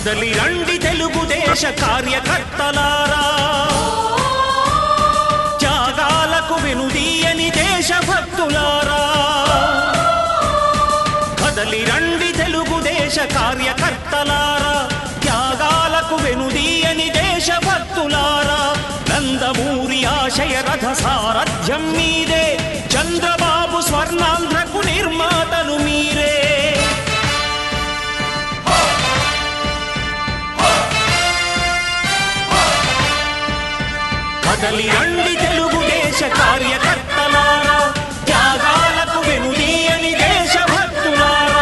కదలి రండి తెలుగుదేశ కార్యకర్తలారా, త్యాగాలకు వెనుదీయని దేశభక్తులారా. కదలి రండి తెలుగుదేశ కార్యకర్తలారా, త్యాగాలకు వెనుదీయని దేశభక్తులారా. నందమూరి ఆశయ రథ సారథ్యం మీదే, చంద్రబాబు స్వర్ణాంధ్రకు నిర్మాతలు మీరే. కదలి రండి తెలుగుదేశ కార్యకర్తలారా, త్యాగాలకు వెనుదీయని దేశభక్తులారా.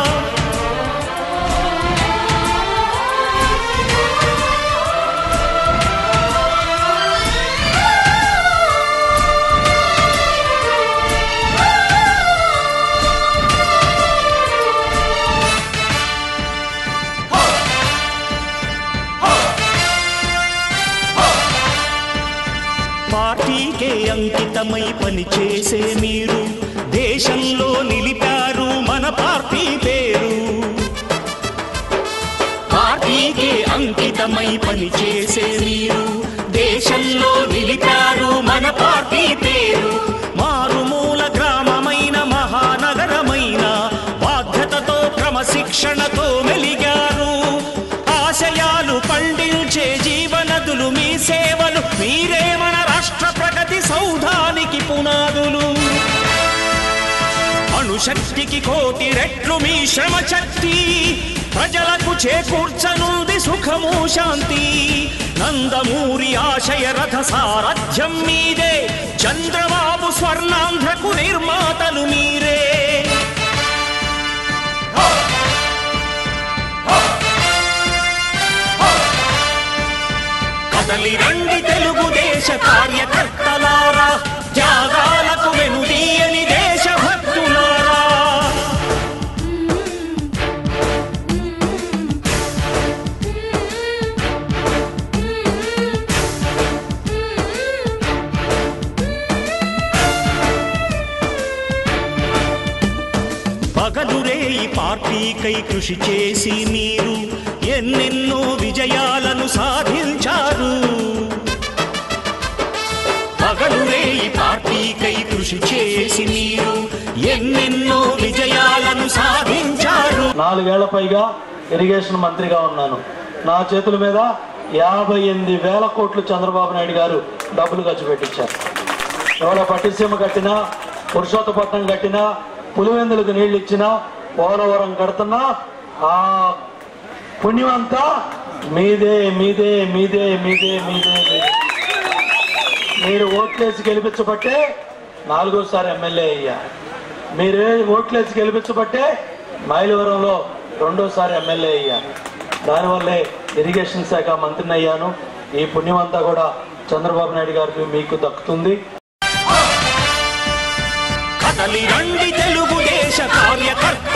పార్టీకే అంకితమై పనిచేసే మీరు దేశంలో నిలిపారు మన పార్టీ పేరు. పార్టీకే అంకితమై పనిచేసే మీరు దేశంలో నిలిపారు మన పార్టీ పేరు. మారుమూల గ్రామమైన మహానగరమైన బాధ్యతతో క్రమశిక్షణతో మెలిగారు. ఆశయాలు పండించే జీవనదులు మీ సేవలు, మీరే మన రాష్ట్ర ప్రగతి సౌధానికి పునాదులు. అణుశక్తికి కోటి రెట్లు మీ శ్రమ శక్తి, ప్రజలకు చేకూర్చనుంది సుఖము శాంతి. నందమూరి ఆశయ రథ సారథ్యం మీదే, చంద్రబాబు స్వర్ణాంధ్రకు నిర్మాతలు మీరే. కదలి రండి తెలుగుదేశ కార్యకర్తలారా, త్యాగాలకు వెనుదీయని దేశభక్తులారా. పగలురేయి పార్టీకై కృషి చేసి మీరు ఎన్నెన్నో విజయాలను సాధించారు. పగలురేయి పార్టీకై కృషి చేసి మీరు ఎన్నెన్నో విజయాలను సాధించారు. 4 ఏళ్ల పైగా ఇరిగేషన్ మంత్రిగా ఉన్నాను. నా చేతుల మీద 58,000 కోట్లు చంద్రబాబు నాయుడు గారు డబ్బులు ఖర్చు పెట్టించారు. ఎవరో పట్టిసీమ కట్టినా, పురుషోత్తపట్నం కట్టినా, పులివెందులకు నీళ్లు ఇచ్చినా, పోలవరం కడుతున్నా, ఆ పుణ్యం అంతా మీదే మీదే మీదే మీదే మీదే. మీరు ఓట్లేసి గెలిపించబట్టే 4వ ఎమ్మెల్యే అయ్యా. మీరు ఓట్లేసి గెలిపించబట్టే మైలవరంలో 2వ ఎమ్మెల్యే అయ్యా. దానివల్లే ఇరిగేషన్ శాఖ మంత్రిని అయ్యాను. ఈ పుణ్యం అంతా కూడా చంద్రబాబు నాయుడు గారికి మీకు దక్కుతుంది. కదలి రండి తెలుగుదేశ కార్యకర్త